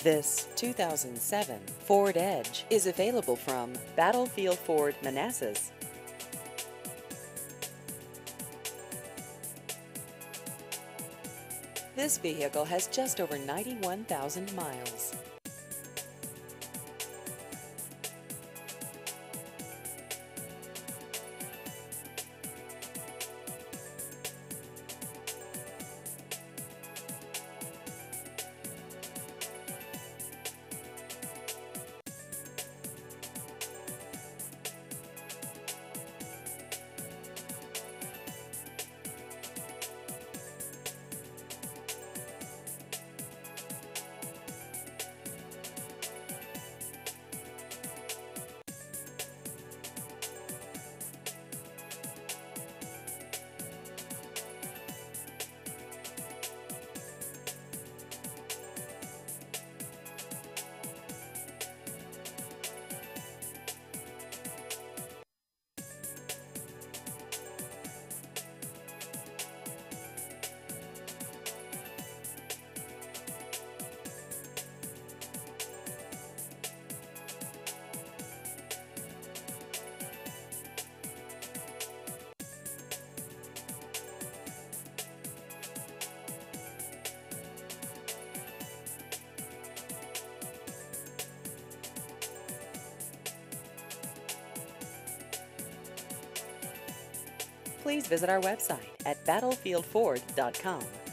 This 2007 Ford Edge is available from Battlefield Ford Manassas. This vehicle has just over 91,000 miles. Please visit our website at battlefieldford.com.